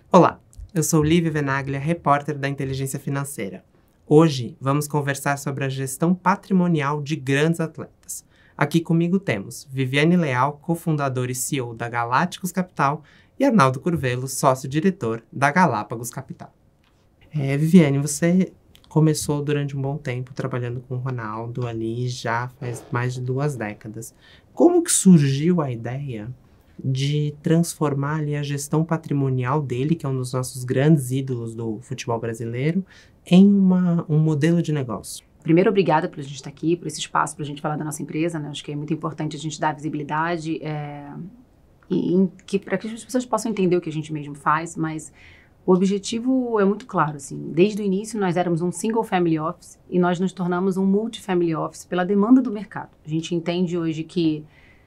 Olá, eu sou Lívia Venaglia, repórter da Inteligência Financeira. Hoje vamos conversar sobre a gestão patrimonial de grandes atletas. Aqui comigo temos Viviane Leal, cofundadora e CEO da Galácticos Capital, e Arnaldo Curvelo, sócio-diretor da Galápagos Capital. Viviane, você começou durante um bom tempo trabalhando com o Ronaldo ali, já faz mais de 2 décadas. Como que surgiu a ideia de transformar ali a gestão patrimonial dele, que é um dos nossos grandes ídolos do futebol brasileiro, em um modelo de negócio? Primeiro, obrigada por a gente estar aqui, por esse espaço para a gente falar da nossa empresa, né? Acho que é muito importante a gente dar visibilidade para que as pessoas possam entender o que a gente mesmo faz, mas o objetivo é muito claro, assim. Desde o início, nós éramos um single family office e nós nos tornamos um multifamily office pela demanda do mercado. A gente entende hoje que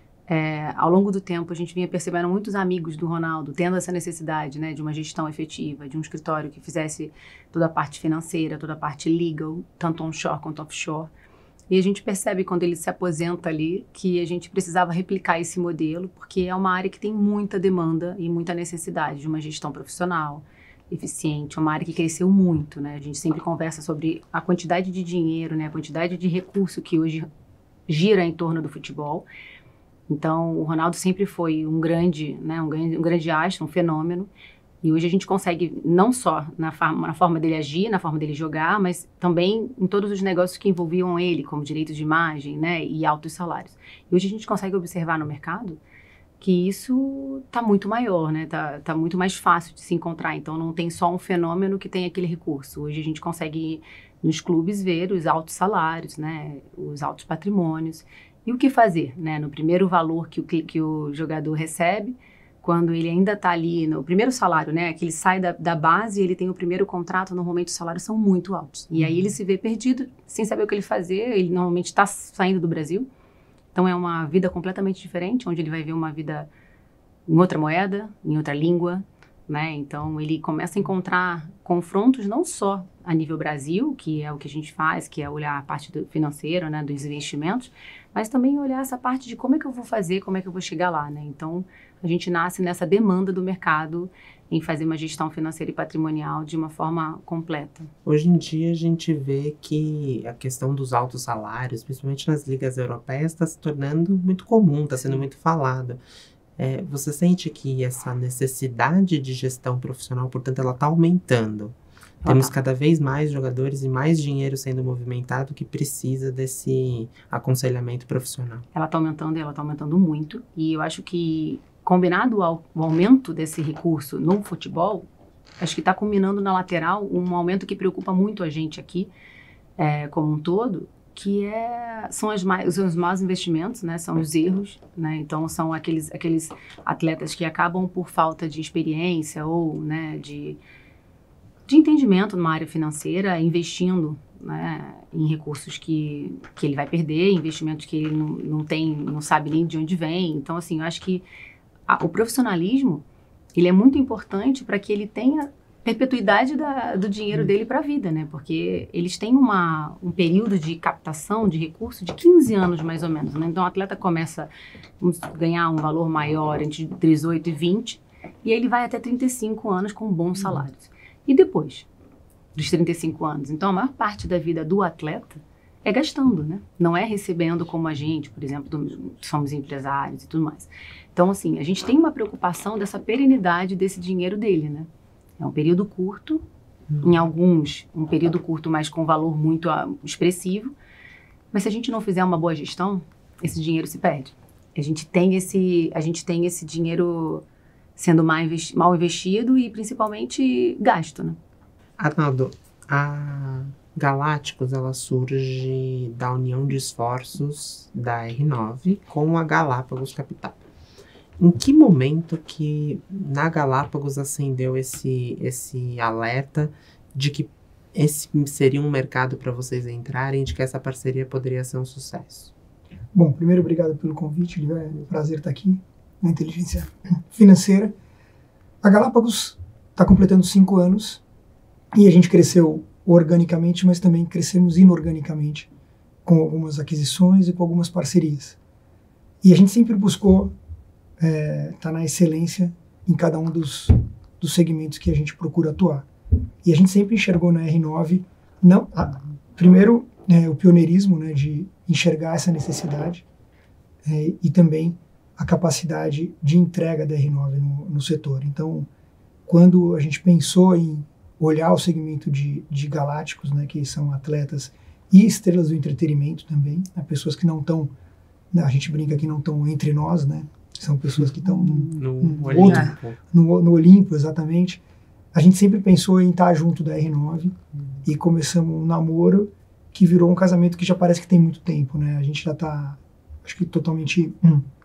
ao longo do tempo, a gente vinha percebendo muitos amigos do Ronaldo tendo essa necessidade, né, de uma gestão efetiva, de um escritório que fizesse toda a parte financeira, toda a parte legal, tanto onshore quanto offshore. E a gente percebe quando ele se aposenta ali que a gente precisava replicar esse modelo, porque é uma área que tem muita demanda e muita necessidade de uma gestão profissional, eficiente, uma área que cresceu muito, né? A gente sempre conversa sobre a quantidade de dinheiro, né, a quantidade de recurso que hoje gira em torno do futebol. Então, o Ronaldo sempre foi um grande astro, um fenômeno. E hoje a gente consegue, não só na forma dele agir, na forma dele jogar, mas também em todos os negócios que envolviam ele, como direitos de imagem, né, e altos salários. E hoje a gente consegue observar no mercado que isso está muito maior, né, tá muito mais fácil de se encontrar. Então, não tem só um fenômeno que tem aquele recurso. Hoje a gente consegue, nos clubes, ver os altos salários, né, os altos patrimônios. E o que fazer, né? No primeiro valor que o jogador recebe, quando ele ainda está ali no primeiro salário, né? Que ele sai da base e ele tem o primeiro contrato, normalmente os salários são muito altos. E aí ele se vê perdido, sem saber o que ele fazer. Ele normalmente está saindo do Brasil. Então é uma vida completamente diferente, onde ele vai ver uma vida em outra moeda, em outra língua, né? Então ele começa a encontrar confrontos não só a nível Brasil, que é o que a gente faz, que é olhar a parte financeira, né, dos investimentos, mas também olhar essa parte de como é que eu vou fazer, como é que eu vou chegar lá, né? Então a gente nasce nessa demanda do mercado em fazer uma gestão financeira e patrimonial de uma forma completa. Hoje em dia a gente vê que a questão dos altos salários, principalmente nas ligas europeias, está se tornando muito comum, está sendo muito falada. Você sente que essa necessidade de gestão profissional, portanto, ela está aumentando? Temos cada vez mais jogadores e mais dinheiro sendo movimentado que precisa desse aconselhamento profissional. Ela está aumentando e ela está aumentando muito. E eu acho que, combinado ao aumento desse recurso no futebol, acho que está combinando na lateral um aumento que preocupa muito a gente aqui, como um todo, que são os maus investimentos, né? São os erros, né? Então são aqueles atletas que acabam por falta de experiência ou, né, de entendimento numa área financeira, investindo, né, em recursos que ele vai perder, investimentos que ele não sabe nem de onde vem. Então, assim, eu acho que o profissionalismo, ele é muito importante para que ele tenha perpetuidade do dinheiro dele para a vida, né? Porque eles têm um período de captação de recurso de 15 anos, mais ou menos, né? Então, o atleta começa a ganhar um valor maior entre 18 e 20, e aí ele vai até 35 anos com bons salários. E depois dos 35 anos? Então, a maior parte da vida do atleta é gastando, né? Não é recebendo como a gente, por exemplo, somos empresários e tudo mais. Então, assim, a gente tem uma preocupação dessa perenidade desse dinheiro dele, né? É um período curto, em alguns, um período curto, mas com valor muito expressivo. Mas se a gente não fizer uma boa gestão, esse dinheiro se perde. A gente tem esse dinheiro sendo mal investido e principalmente gasto, né? Arnaldo, a Galácticos, ela surge da união de esforços da R9 com a Galápagos Capital. Em que momento que na Galápagos acendeu esse alerta de que esse seria um mercado para vocês entrarem, de que essa parceria poderia ser um sucesso? Bom, primeiro, obrigado pelo convite, é um prazer estar aqui na Inteligência Financeira. A Galápagos está completando 5 anos e a gente cresceu organicamente, mas também crescemos inorganicamente com algumas aquisições e com algumas parcerias. E a gente sempre buscou estar na excelência em cada um dos dos segmentos que a gente procura atuar. E a gente sempre enxergou na R9, primeiro, o pioneirismo, né, de enxergar essa necessidade e também a capacidade de entrega da R9 no setor. Então, quando a gente pensou em olhar o segmento de galácticos, né, que são atletas e estrelas do entretenimento também, né, pessoas que não estão, a gente brinca que não estão entre nós, né, são pessoas que estão no Olimpo, exatamente. A gente sempre pensou em estar junto da R9 e começamos um namoro que virou um casamento que já parece que tem muito tempo, né? A gente já está, acho que totalmente...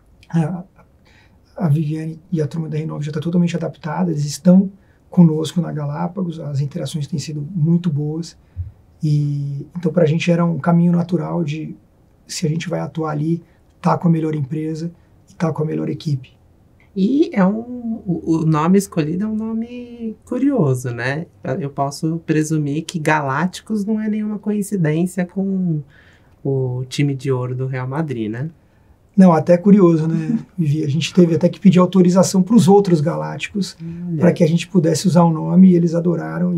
A Viviane e a turma da R9 já está totalmente adaptada, eles estão conosco na Galápagos, as interações têm sido muito boas. E então, para a gente era um caminho natural de, se a gente vai atuar ali, estar com a melhor empresa e estar com a melhor equipe. E o nome escolhido é um nome curioso, né? Eu posso presumir que Galácticos não é nenhuma coincidência com o time de ouro do Real Madrid, né? Não, até curioso, né, Vivi? A gente teve até que pedir autorização para os outros Galácticos para que a gente pudesse usar o nome, e eles adoraram.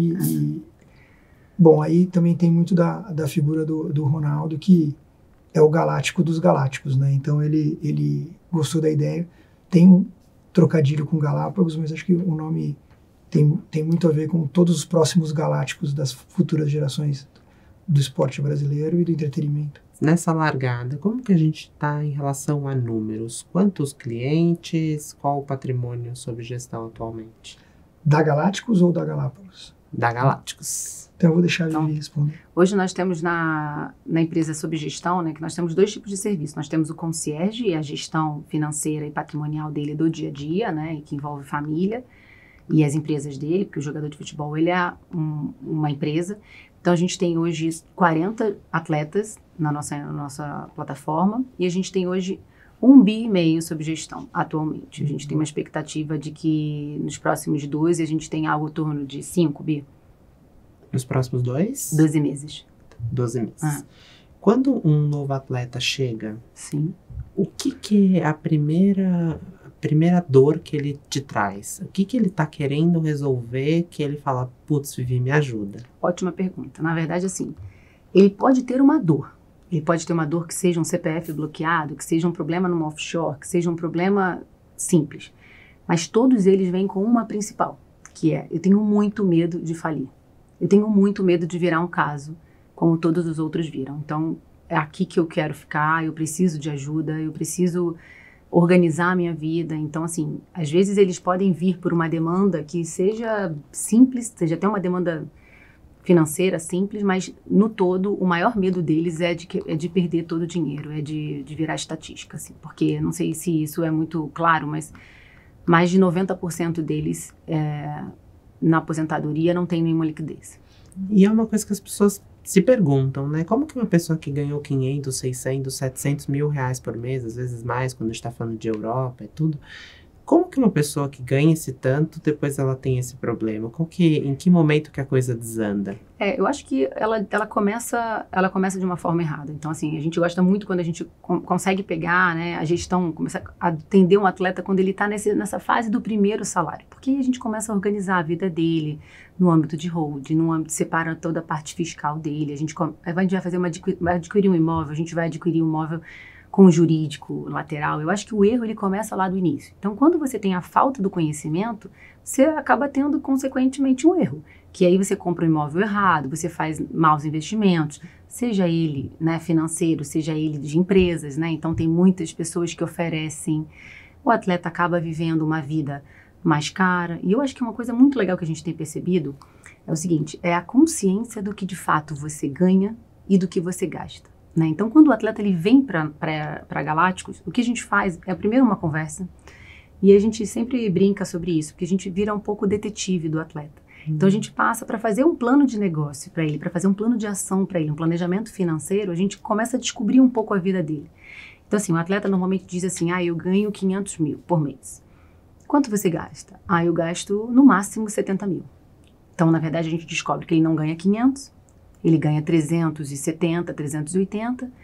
Bom, aí também tem muito da figura do Ronaldo, que é o Galáctico dos Galácticos, né? Então ele gostou da ideia. Tem um trocadilho com Galápagos, mas acho que o nome tem muito a ver com todos os próximos Galácticos das futuras gerações do esporte brasileiro e do entretenimento. Nessa largada, como que a gente está em relação a números? Quantos clientes? Qual o patrimônio sob gestão atualmente? Da Galácticos ou da Galápagos? Da Galácticos. Então eu vou deixar a Vivi responder. Hoje nós temos na empresa sob gestão, né, que nós temos 2 tipos de serviço. Nós temos o concierge, a gestão financeira e patrimonial dele do dia a dia, né, e que envolve família e as empresas dele, porque o jogador de futebol ele é uma empresa. Então a gente tem hoje 40 atletas na nossa plataforma e a gente tem hoje 1,5 bi sob gestão atualmente. A gente tem uma expectativa de que nos próximos 12 a gente tenha algo em torno de 5 bi. Nos próximos 12 meses. 12 meses. Quando um novo atleta chega, sim, o que é a primeira dor que ele te traz? O que ele está querendo resolver que ele fala, putz, Vivi, me ajuda? Ótima pergunta. Na verdade, assim, ele pode ter uma dor. Ele pode ter uma dor que seja um CPF bloqueado, que seja um problema numa offshore, que seja um problema simples. Mas todos eles vêm com uma principal, que é, eu tenho muito medo de falir. Eu tenho muito medo de virar um caso, como todos os outros viram. Então, é aqui que eu quero ficar, eu preciso de ajuda, eu preciso organizar a minha vida. Então, assim, às vezes eles podem vir por uma demanda que seja simples, seja até uma demanda financeira simples, mas no todo o maior medo deles é de perder todo o dinheiro, é de virar estatística, assim, porque não sei se isso é muito claro, mas mais de 90% deles na aposentadoria não tem nenhuma liquidez. E é uma coisa que as pessoas se perguntam, né? Como que uma pessoa que ganhou 500, 600, 700 mil reais por mês, às vezes mais, quando a gente está falando de Europa e tudo, como que uma pessoa que ganha esse tanto, depois ela tem esse problema? Em que momento que a coisa desanda? Eu acho que ela começa de uma forma errada. Então, assim, a gente gosta muito quando a gente consegue pegar, né, a gestão, começa a atender um atleta quando ele está nessa fase do primeiro salário. Porque aí a gente começa a organizar a vida dele no âmbito de holding, no âmbito, separa toda a parte fiscal dele. A gente vai adquirir um imóvel, a gente vai adquirir um imóvel com o jurídico lateral. Eu acho que o erro ele começa lá do início. Então, quando você tem a falta do conhecimento, você acaba tendo, consequentemente, um erro. Que aí você compra um imóvel errado, você faz maus investimentos, seja ele, né, financeiro, seja ele de empresas, né? Então, tem muitas pessoas que oferecem. O atleta acaba vivendo uma vida mais cara. E eu acho que uma coisa muito legal que a gente tem percebido é o seguinte, é a consciência do que, de fato, você ganha e do que você gasta. Né? Então, quando o atleta ele vem para Galácticos, o que a gente faz é primeiro uma conversa, e a gente sempre brinca sobre isso, porque a gente vira um pouco detetive do atleta. Então, a gente passa para fazer um plano de negócio para ele, para fazer um plano de ação para ele, um planejamento financeiro, a gente começa a descobrir um pouco a vida dele. Então, assim, o atleta normalmente diz assim, eu ganho 500 mil por mês. Quanto você gasta? Eu gasto no máximo 70 mil. Então, na verdade, a gente descobre que ele não ganha 500, ele ganha 370, 380,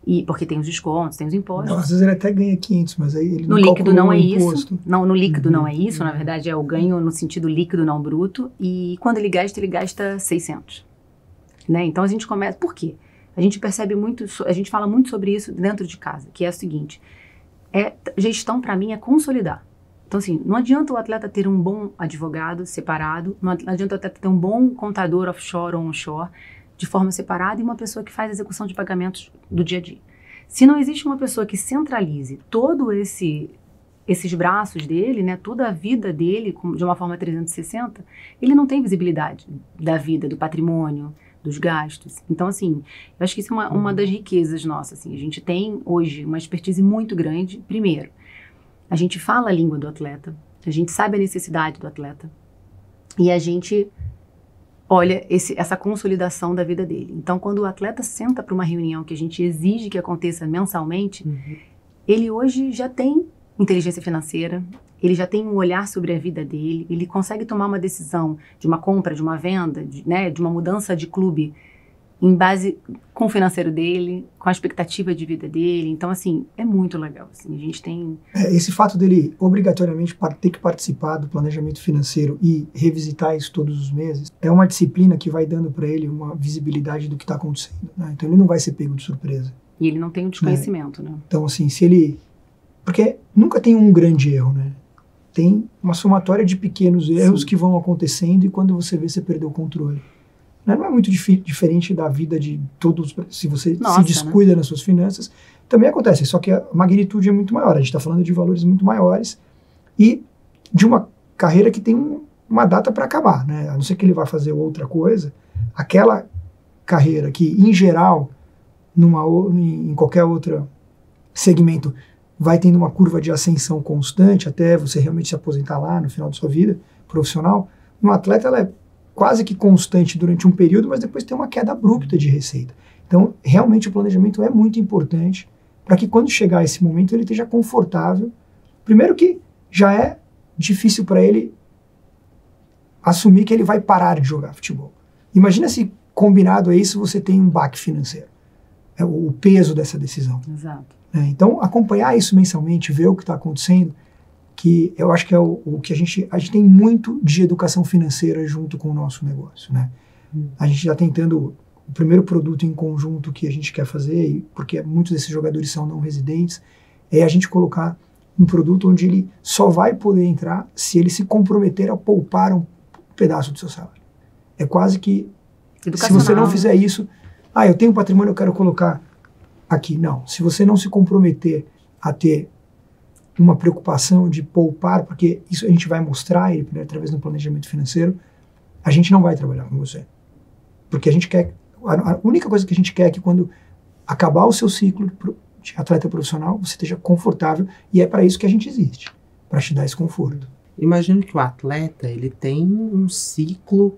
E porque tem os descontos, tem os impostos. Não, às vezes ele até ganha 500, mas aí ele No não líquido não é imposto. isso. Não, no líquido não é isso, na verdade é o ganho no sentido líquido, não bruto. E quando ele gasta 600. Né? Então a gente começa... Por quê? A gente percebe muito, a gente fala muito sobre isso dentro de casa, que é o seguinte, gestão para mim é consolidar. Então assim, não adianta o atleta ter um bom advogado separado, não adianta o atleta ter um bom contador offshore ou onshore, de forma separada, e uma pessoa que faz a execução de pagamentos do dia a dia. Se não existe uma pessoa que centralize todo esses braços dele, né, toda a vida dele de uma forma 360, ele não tem visibilidade da vida, do patrimônio, dos gastos. Então, assim, eu acho que isso é uma das riquezas nossas. Assim, a gente tem hoje uma expertise muito grande. Primeiro, a gente fala a língua do atleta, a gente sabe a necessidade do atleta e a gente olha essa consolidação da vida dele. Então, quando o atleta senta para uma reunião que a gente exige que aconteça mensalmente, ele hoje já tem inteligência financeira, ele já tem um olhar sobre a vida dele, ele consegue tomar uma decisão de uma compra, de uma venda, de uma mudança de clube em base com o financeiro dele, com a expectativa de vida dele. Então, assim, é muito legal. Assim, a gente tem... Esse fato dele obrigatoriamente ter que participar do planejamento financeiro e revisitar isso todos os meses é uma disciplina que vai dando para ele uma visibilidade do que está acontecendo. Né? Então, ele não vai ser pego de surpresa. E ele não tem o desconhecimento, né? Então, assim, se ele... Porque nunca tem um grande erro, né? Tem uma somatória de pequenos erros que vão acontecendo e quando você vê, você perdeu o controle. Não é muito diferente da vida de todos. Se você se descuida nas suas finanças, também acontece. Só que a magnitude é muito maior. A gente está falando de valores muito maiores e de uma carreira que tem uma data para acabar, né? A não ser que ele vá fazer outra coisa, aquela carreira que, em geral, em qualquer outro segmento, vai tendo uma curva de ascensão constante até você realmente se aposentar lá no final da sua vida profissional. No atleta, ela é quase que constante durante um período, mas depois tem uma queda abrupta de receita. Então, realmente, o planejamento é muito importante para que quando chegar esse momento ele esteja confortável. Primeiro que já é difícil para ele assumir que ele vai parar de jogar futebol. Imagina se, combinado a isso, você tem um baque financeiro. É o peso dessa decisão. Exato. Então, acompanhar isso mensalmente, ver o que está acontecendo, que eu acho que é o que a gente tem muito de educação financeira junto com o nosso negócio, né? A gente está tentando, o primeiro produto em conjunto que a gente quer fazer, porque muitos desses jogadores são não residentes, é a gente colocar um produto onde ele só vai poder entrar se ele se comprometer a poupar um pedaço do seu salário. É quase que, se você não fizer isso, eu tenho patrimônio, eu quero colocar aqui. Não, se você não se comprometer a ter uma preocupação de poupar, porque isso a gente vai mostrar através do planejamento financeiro, a gente não vai trabalhar com você. Porque a gente quer, a única coisa que a gente quer é que quando acabar o seu ciclo de atleta profissional, você esteja confortável, e é para isso que a gente existe, para te dar esse conforto. Imagino que o atleta, ele tem um círculo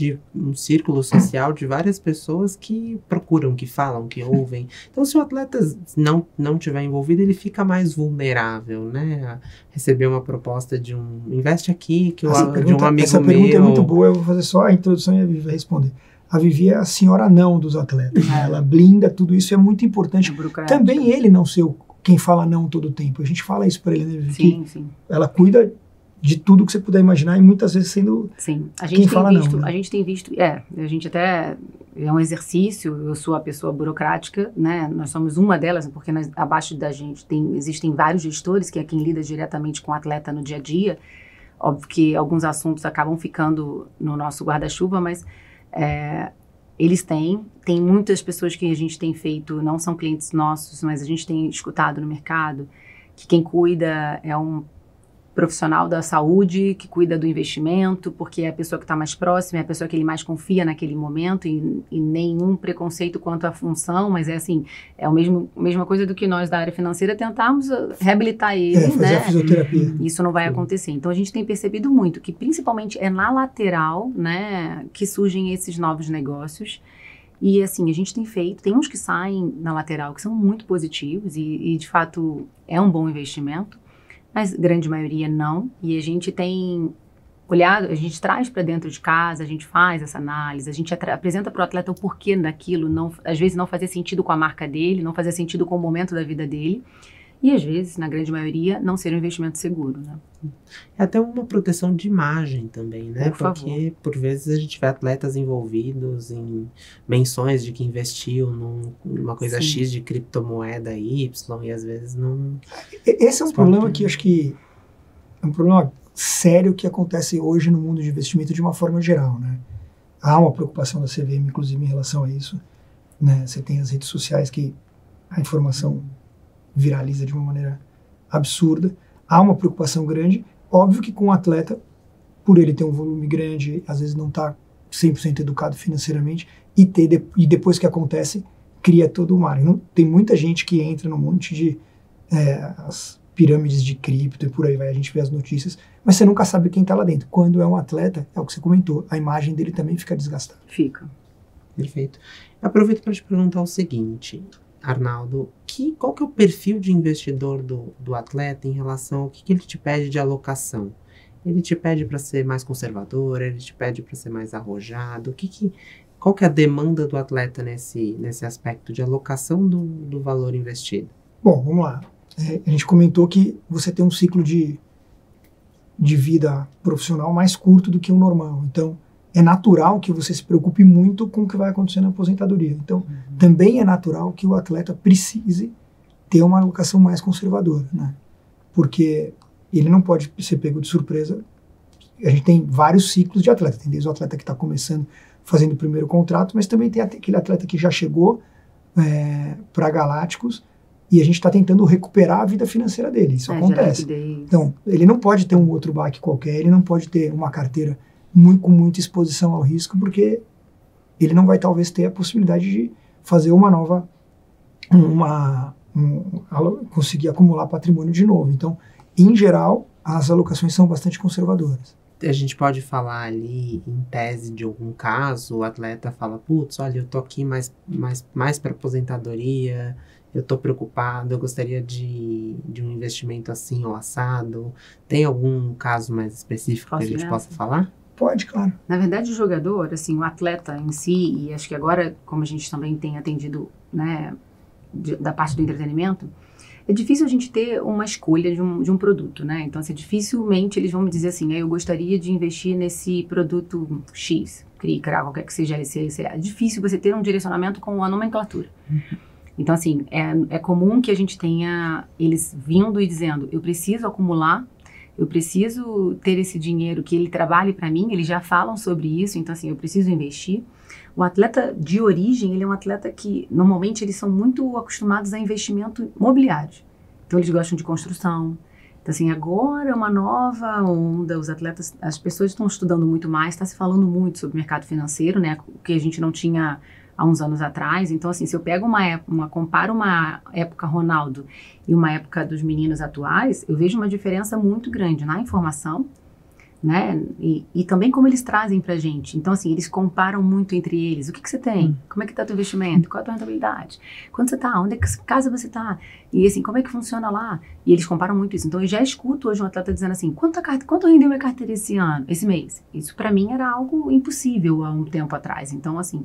social de várias pessoas que procuram, que falam, que ouvem. Então, se o atleta não tiver envolvido, ele fica mais vulnerável, né? A receber uma proposta de investe aqui, de um amigo meu. Essa pergunta é muito boa, eu vou fazer só a introdução e a Vivi vai responder. A Vivi é a senhora não dos atletas, né? Ela blinda tudo isso, é muito importante. Também ele não ser quem fala não todo o tempo. A gente fala isso para ele, né, Vivi? Sim. Ela cuida de tudo que você puder imaginar e muitas vezes sendo quem fala não. A gente tem visto, a gente até, é um exercício, eu sou a pessoa burocrática, né, nós somos uma delas, porque abaixo da gente existem vários gestores, que é quem lida diretamente com o atleta no dia a dia. Óbvio que alguns assuntos acabam ficando no nosso guarda-chuva, mas eles tem muitas pessoas que a gente tem feito, não são clientes nossos, mas a gente tem escutado no mercado, que quem cuida é um profissional da saúde que cuida do investimento, porque é a pessoa que está mais próxima, é a pessoa que ele mais confia naquele momento e nenhum preconceito quanto à função, mas é assim, é a mesma coisa do que nós da área financeira tentarmos reabilitar ele, fazer né? A fisioterapia. Isso não vai acontecer. Então a gente tem percebido muito que principalmente é na lateral, né, que surgem esses novos negócios. E assim, a gente tem uns que saem na lateral que são muito positivos e de fato é um bom investimento, mas grande maioria não. E a gente tem olhar, a gente traz para dentro de casa, a gente faz essa análise, a gente apresenta para o atleta o porquê daquilo, às vezes não fazia sentido com a marca dele, não fazia sentido com o momento da vida dele, e às vezes, na grande maioria, não ser um investimento seguro, né? É até uma proteção de imagem também, né? Por favor. Porque, por vezes, a gente vê atletas envolvidos em menções de que investiu numa coisa Sim. X de criptomoeda Y, e às vezes não... Esse é um problema que acho que é um problema sério que acontece hoje no mundo de investimento de uma forma geral, né? Há uma preocupação da CVM, inclusive, em relação a isso, né? Você tem as redes sociais que a informação viraliza de uma maneira absurda. Há uma preocupação grande. Óbvio que com o atleta, por ele ter um volume grande, às vezes não está 100% educado financeiramente, e depois que acontece, cria todo o mar. Não, tem muita gente que entra num monte de as pirâmides de cripto e por aí vai, a gente vê as notícias, mas você nunca sabe quem está lá dentro. Quando é um atleta, é o que você comentou, a imagem dele também fica desgastada. Fica. Perfeito. Aproveito para te perguntar o seguinte, Arnaldo, qual que é o perfil de investidor do atleta em relação ao que ele te pede de alocação? Ele te pede para ser mais conservador, ele te pede para ser mais arrojado? Qual que é a demanda do atleta nesse aspecto de alocação do valor investido? Bom, vamos lá. A gente comentou que você tem um ciclo de vida profissional mais curto do que o normal. Então, é natural que você se preocupe muito com o que vai acontecer na aposentadoria. Então, também é natural que o atleta precise ter uma alocação mais conservadora, né? Porque ele não pode ser pego de surpresa. A gente tem vários ciclos de atleta. Tem desde o atleta que está começando, fazendo o primeiro contrato, mas também tem aquele atleta que já chegou para Galácticos e a gente está tentando recuperar a vida financeira dele. Isso acontece. Então, ele não pode ter um outro baque qualquer, ele não pode ter uma carteira com muita exposição ao risco, porque ele não vai talvez ter a possibilidade de fazer conseguir acumular patrimônio de novo. Então, em geral, as alocações são bastante conservadoras. A gente pode falar ali, em tese de algum caso, o atleta fala, putz, olha, eu tô aqui mais para aposentadoria, eu tô preocupado, eu gostaria de um investimento assim ou assado. Tem algum caso mais específico que a gente possa falar? Pode, claro. Na verdade, o jogador, assim, o atleta em si, e acho que agora, como a gente também tem atendido, né, da parte do entretenimento, é difícil a gente ter uma escolha de um produto, né? Então, assim, dificilmente eles vão me dizer assim, eu gostaria de investir nesse produto X, CRI, CRA, qualquer que seja esse. É difícil você ter um direcionamento com a nomenclatura. Então, assim, é comum que a gente tenha eles vindo e dizendo, eu preciso acumular, eu preciso ter esse dinheiro que ele trabalhe para mim, eles já falam sobre isso, então assim, eu preciso investir. O atleta de origem, ele é um atleta que, normalmente, eles são muito acostumados a investimento imobiliário. Então, eles gostam de construção. Então, assim, agora é uma nova onda, os atletas, as pessoas estão estudando muito mais, está se falando muito sobre o mercado financeiro, né, o que a gente não tinha há uns anos atrás. Então, assim, se eu pego comparo uma época Ronaldo e uma época dos meninos atuais, eu vejo uma diferença muito grande na informação, né, e também como eles trazem pra gente. Então, assim, eles comparam muito entre eles. O que você tem? Como é que tá o teu investimento? Qual é a tua rentabilidade? Quando você tá? Onde é que casa você tá? E, assim, como é que funciona lá? E eles comparam muito isso. Então, eu já escuto hoje um atleta dizendo assim, quanto rendeu minha carteira esse mês? Isso, pra mim, era algo impossível há um tempo atrás. Então, assim,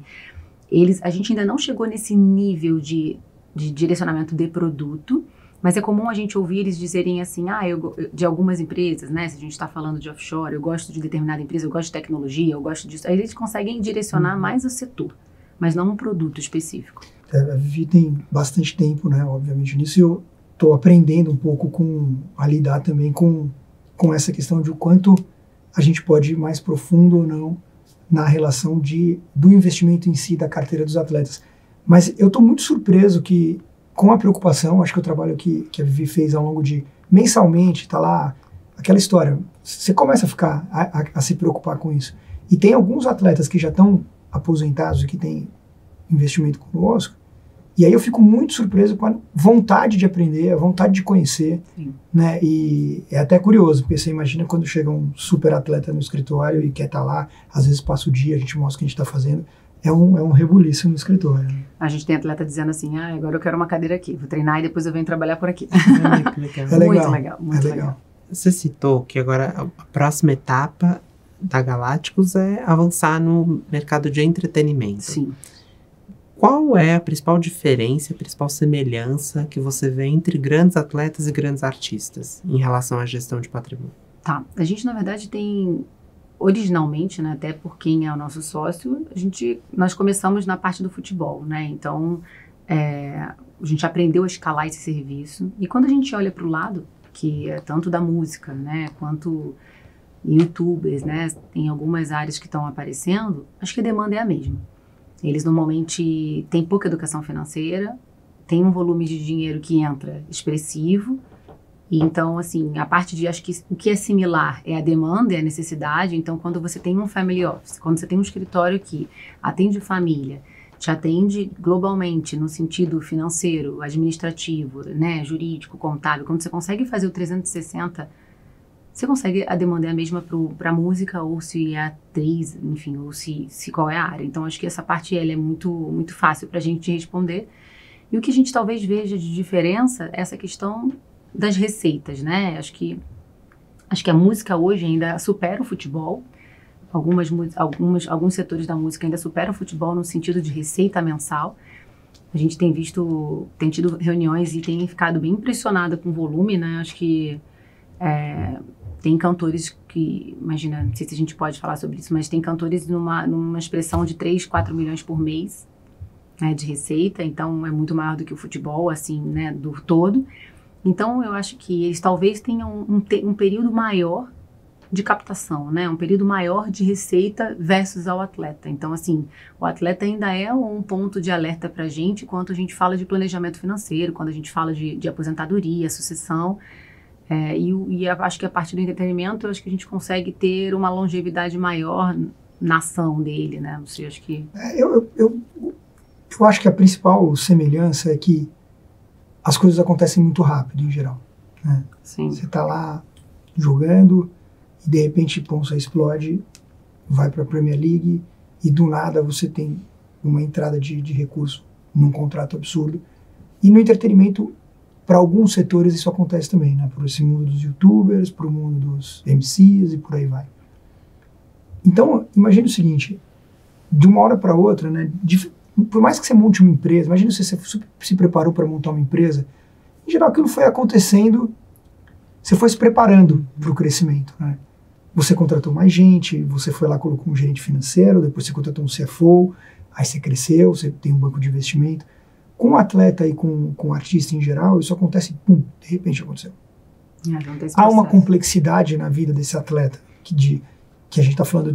a gente ainda não chegou nesse nível de direcionamento de produto, mas é comum a gente ouvir eles dizerem assim, de algumas empresas, né, se a gente está falando de offshore, eu gosto de determinada empresa, eu gosto de tecnologia, eu gosto disso. Aí eles conseguem direcionar mais o setor, mas não um produto específico. A Vivi tem bastante tempo, né, obviamente, nisso, e eu estou aprendendo um pouco a lidar também com essa questão de o quanto a gente pode ir mais profundo ou não na relação do investimento em si da carteira dos atletas. Mas eu estou muito surpreso que, com a preocupação, acho que o trabalho que a Vivi fez ao longo de, mensalmente, tá lá, aquela história, você começa a ficar, a se preocupar com isso. E tem alguns atletas que já estão aposentados e que têm investimento conosco, e aí eu fico muito surpreso com a vontade de aprender, a vontade de conhecer, né? E é até curioso, porque você imagina quando chega um super atleta no escritório e quer estar lá, às vezes passa o dia, a gente mostra o que a gente está fazendo, é um rebuliço no escritório. Né? A gente tem atleta dizendo assim, agora eu quero uma cadeira aqui, vou treinar e depois eu venho trabalhar por aqui. É legal. Muito legal. Você citou que agora a próxima etapa da Galápagos é avançar no mercado de entretenimento. Sim. Qual é a principal diferença, a principal semelhança que você vê entre grandes atletas e grandes artistas em relação à gestão de patrimônio? Tá. A gente, na verdade, tem, originalmente, né, até por quem é o nosso sócio, nós começamos na parte do futebol, né? Então, a gente aprendeu a escalar esse serviço. E quando a gente olha para o lado, que é tanto da música, né, quanto YouTubers, né, tem algumas áreas que estão aparecendo, acho que a demanda é a mesma. Eles normalmente têm pouca educação financeira, tem um volume de dinheiro que entra expressivo, e então, assim, a parte de, acho que o que é similar é a demanda, é a necessidade. Então, quando você tem um family office, quando você tem um escritório que atende família, te atende globalmente no sentido financeiro, administrativo, né, jurídico, contábil, quando você consegue fazer o 360, você consegue, a demanda é a mesma para música, ou se é atriz, enfim, ou se qual é a área. Então, acho que essa parte ela é muito, muito fácil para a gente responder. E o que a gente talvez veja de diferença é essa questão das receitas, né? Acho que a música hoje ainda supera o futebol. Alguns setores da música ainda superam o futebol no sentido de receita mensal. A gente tem tido reuniões e tem ficado bem impressionada com o volume, né? Acho que tem cantores que, imagina, não sei se a gente pode falar sobre isso, mas tem cantores numa expressão de 3, 4 milhões por mês, né, de receita. Então, é muito maior do que o futebol, assim, né, do todo. Então, eu acho que eles talvez tenham um período maior de captação, né? Um período maior de receita versus ao atleta. Então, assim, o atleta ainda é um ponto de alerta para a gente quando a gente fala de planejamento financeiro, quando a gente fala de aposentadoria, sucessão. E eu acho que a parte do entretenimento, eu acho que a gente consegue ter uma longevidade maior na ação dele, né? Não sei, acho que... Eu acho que a principal semelhança é que as coisas acontecem muito rápido, em geral, né? Sim. Você está lá jogando e, de repente, você explode, vai para a Premier League e, do nada, você tem uma entrada de recurso num contrato absurdo. E no entretenimento, para alguns setores, isso acontece também, né? Por esse mundo dos youtubers, para o mundo dos MCs e por aí vai. Então, imagine o seguinte, de uma hora para outra, né? Por mais que você monte uma empresa, imagina se você se preparou para montar uma empresa, em geral aquilo foi acontecendo, você foi se preparando para o crescimento, né? Você contratou mais gente, você foi lá, colocou um gerente financeiro, depois você contratou um CFO, aí você cresceu, você tem um banco de investimento. Com o atleta e com o artista em geral, isso acontece, pum, de repente aconteceu. Há uma complexidade na vida desse atleta, que a gente está falando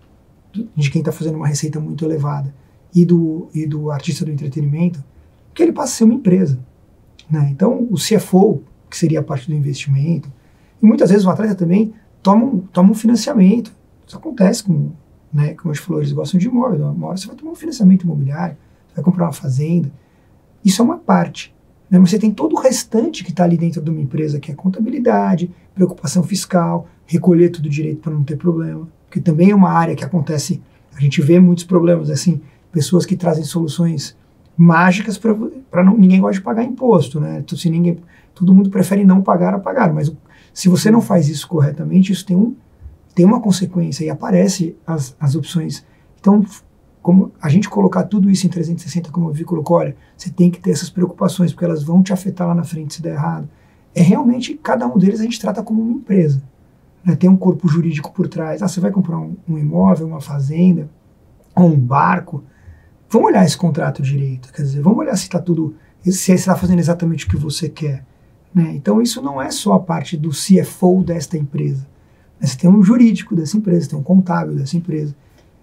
de quem está fazendo uma receita muito elevada, e do artista do entretenimento, que ele passa a ser uma empresa, né? Então, o CFO, que seria a parte do investimento, e muitas vezes o atleta também toma um financiamento. Isso acontece né, como a gente falou, eles gostam de imóvel. Uma hora você vai tomar um financiamento imobiliário, você vai comprar uma fazenda. Isso é uma parte, né? Mas você tem todo o restante que está ali dentro de uma empresa, que é contabilidade, preocupação fiscal, recolher tudo direito para não ter problema, porque também é uma área que acontece, a gente vê muitos problemas, assim, pessoas que trazem soluções mágicas para ninguém gosta de pagar imposto, né? Então, todo mundo prefere não pagar a pagar, mas se você não faz isso corretamente, isso tem uma consequência e aparece as opções. Então, como a gente colocar tudo isso em 360, como o Vi colocou, olha, você tem que ter essas preocupações, porque elas vão te afetar lá na frente se der errado. Realmente, cada um deles a gente trata como uma empresa, né? Tem um corpo jurídico por trás. Você vai comprar um imóvel, uma fazenda, ou um barco. Vamos olhar esse contrato direito, quer dizer, vamos olhar se está tudo, se você está fazendo exatamente o que você quer, né? Então isso não é só a parte do CFO desta empresa, né? Você tem um jurídico dessa empresa, tem um contábil dessa empresa,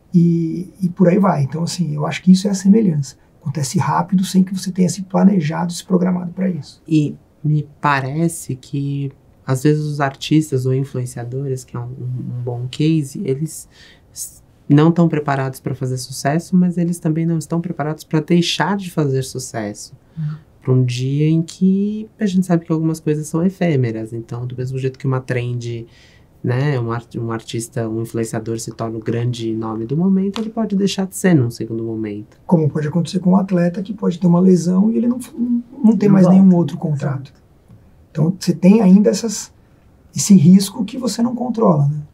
e por aí vai. Então, assim, eu acho que isso é a semelhança. Acontece rápido sem que você tenha se planejado, se programado para isso. E me parece que, às vezes, os artistas ou influenciadores, que é um bom case, eles não estão preparados para fazer sucesso, mas eles também não estão preparados para deixar de fazer sucesso. Para um dia em que a gente sabe que algumas coisas são efêmeras. Então, do mesmo jeito que uma trend, né, um artista, um influenciador se torna o grande nome do momento, ele pode deixar de ser num segundo momento. Como pode acontecer com um atleta que pode ter uma lesão e ele não tem mais nenhum outro contrato. Então, você tem ainda esse risco que você não controla, né?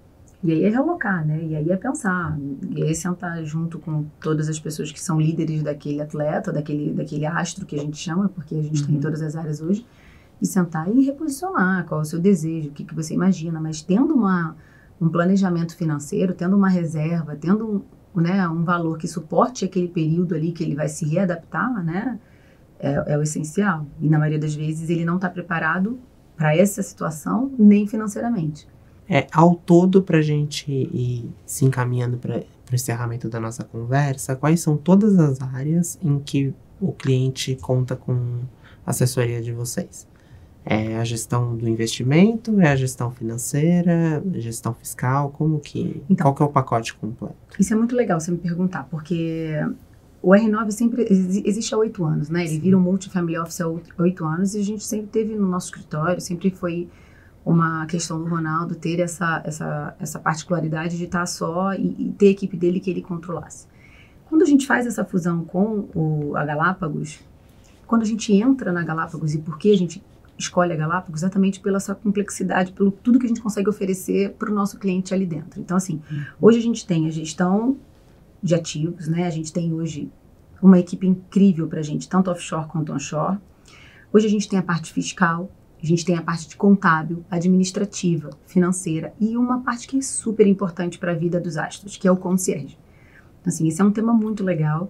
E aí é realocar, né? E aí é pensar, e aí é sentar junto com todas as pessoas que são líderes daquele atleta, daquele astro que a gente chama, porque a gente tem em todas as áreas hoje, e sentar e reposicionar qual é o seu desejo, o que você imagina, mas tendo um planejamento financeiro, tendo uma reserva, tendo um valor que suporte aquele período ali que ele vai se readaptar, né? É o essencial. E na maioria das vezes ele não está preparado para essa situação, nem financeiramente. Ao todo, para a gente ir se encaminhando para o encerramento da nossa conversa, quais são todas as áreas em que o cliente conta com a assessoria de vocês? É a gestão do investimento, é a gestão financeira, gestão fiscal, qual que é o pacote completo? Isso é muito legal você me perguntar, porque o R9 sempre existe há 8 anos, né? Ele vira um multifamily office há 8 anos e a gente sempre teve no nosso escritório, sempre foi uma questão do Ronaldo ter essa particularidade de estar só e ter a equipe dele que ele controlasse. Quando a gente faz essa fusão com a Galápagos, quando a gente entra na Galápagos e por que a gente escolhe a Galápagos, exatamente pela sua complexidade, pelo tudo que a gente consegue oferecer para o nosso cliente ali dentro. Então, assim, hoje a gente tem a gestão de ativos, né? A gente tem hoje uma equipe incrível para a gente, tanto offshore quanto onshore. Hoje a gente tem a parte fiscal, a gente tem a parte de contábil, administrativa, financeira e uma parte que é super importante para a vida dos astros, que é o concierge. Então, assim, esse é um tema muito legal.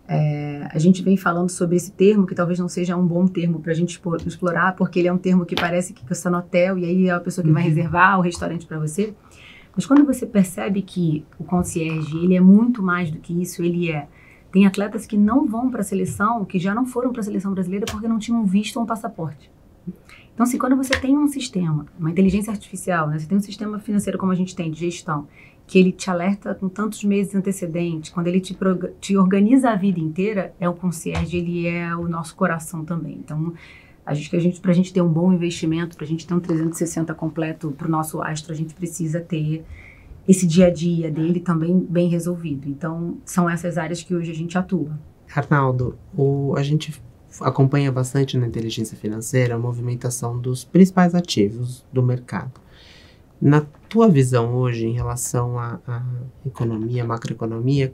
A gente vem falando sobre esse termo, que talvez não seja um bom termo para a gente explorar, porque ele é um termo que parece que você está no hotel e aí é a pessoa que vai reservar o restaurante para você. Mas quando você percebe que o concierge, ele é muito mais do que isso, tem atletas que não vão para a seleção, que já não foram para a seleção brasileira porque não tinham visto um passaporte. Então, assim, quando você tem um sistema, uma inteligência artificial, né, você tem um sistema financeiro como a gente tem, de gestão, que ele te alerta com tantos meses antecedentes, quando ele te organiza a vida inteira, o concierge, ele é o nosso coração também. Então, para a gente ter um bom investimento, para a gente ter um 360 completo para o nosso astro, a gente precisa ter esse dia a dia dele também bem resolvido. Então, são essas áreas que hoje a gente atua. Arnaldo, a gente acompanha bastante na inteligência financeira a movimentação dos principais ativos do mercado. Na tua visão hoje em relação à economia, macroeconomia,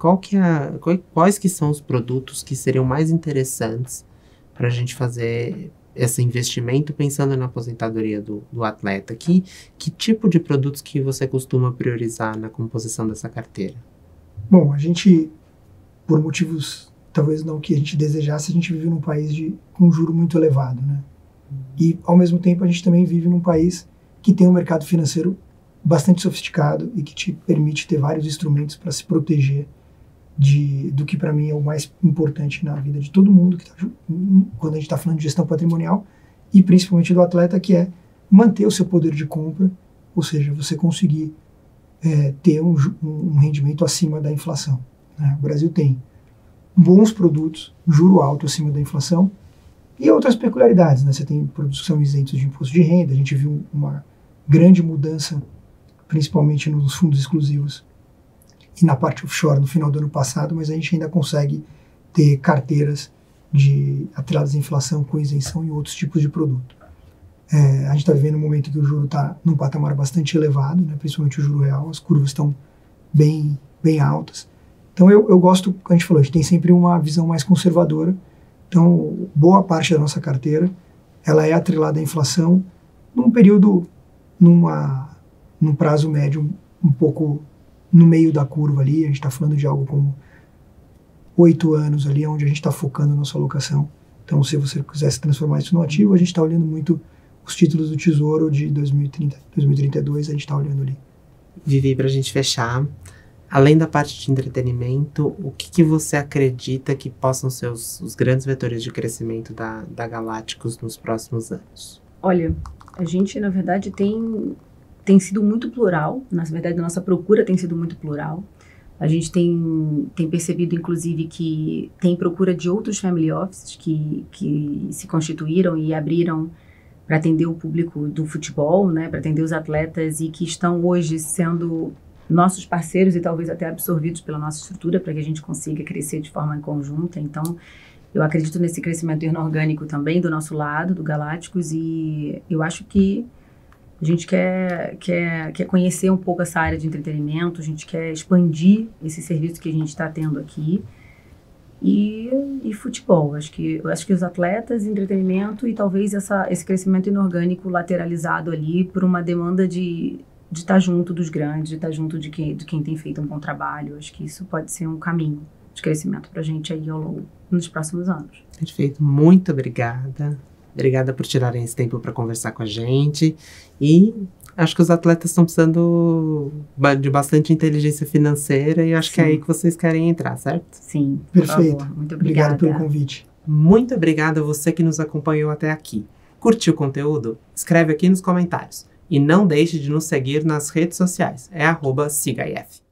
quais que são os produtos que seriam mais interessantes para a gente fazer esse investimento pensando na aposentadoria do atleta? Que tipo de produtos que você costuma priorizar na composição dessa carteira? Bom, a gente, por motivos talvez não que a gente desejasse, a gente vive num país com juro muito elevado, né? E, ao mesmo tempo, a gente também vive num país que tem um mercado financeiro bastante sofisticado e que te permite ter vários instrumentos para se proteger do que, para mim, é o mais importante na vida de todo mundo quando a gente está falando de gestão patrimonial e, principalmente, do atleta, que é manter o seu poder de compra, ou seja, você conseguir ter um rendimento acima da inflação, né? O Brasil tem bons produtos, juro alto acima da inflação e outras peculiaridades, né? Você tem produtos que são isentos de imposto de renda, a gente viu uma grande mudança, principalmente nos fundos exclusivos e na parte offshore no final do ano passado, mas a gente ainda consegue ter carteiras atreladas à inflação com isenção e outros tipos de produto. A gente está vivendo um momento que o juro está num patamar bastante elevado, né? Principalmente o juro real, as curvas estão bem altas. Então eu gosto, como a gente falou, a gente tem sempre uma visão mais conservadora. Então, boa parte da nossa carteira, ela é atrelada à inflação num período, num prazo médio um pouco no meio da curva ali. A gente está falando de algo como 8 anos ali, onde a gente está focando a nossa alocação. Então, se você quiser se transformar isso no ativo, a gente está olhando muito os títulos do Tesouro de 2030, 2032, a gente está olhando ali. Vivi, para a gente fechar, além da parte de entretenimento, o que você acredita que possam ser os grandes vetores de crescimento da Galápagos nos próximos anos? Olha, a gente, na verdade, tem sido muito plural. Na verdade, a nossa procura tem sido muito plural. A gente tem percebido, inclusive, que tem procura de outros family offices que se constituíram e abriram para atender o público do futebol, né, para atender os atletas e que estão hoje sendo nossos parceiros e talvez até absorvidos pela nossa estrutura para que a gente consiga crescer de forma conjunta. Então, eu acredito nesse crescimento inorgânico também do nosso lado, do Galápagos, e eu acho que A gente quer conhecer um pouco essa área de entretenimento, a gente quer expandir esse serviço que a gente está tendo aqui. E futebol, acho que os atletas, entretenimento e talvez esse crescimento inorgânico lateralizado ali por uma demanda de estar junto dos grandes, de estar junto de quem tem feito um bom trabalho. Acho que isso pode ser um caminho de crescimento para a gente aí nos próximos anos. Perfeito, muito obrigada. Obrigada por tirarem esse tempo para conversar com a gente. E acho que os atletas estão precisando de bastante inteligência financeira e acho que é aí que vocês querem entrar, certo? Sim, por Perfeito. favor. Muito obrigada. Obrigado pelo convite. Muito obrigada a você que nos acompanhou até aqui. Curtiu o conteúdo? Escreve aqui nos comentários. E não deixe de nos seguir nas redes sociais. É @sigaif.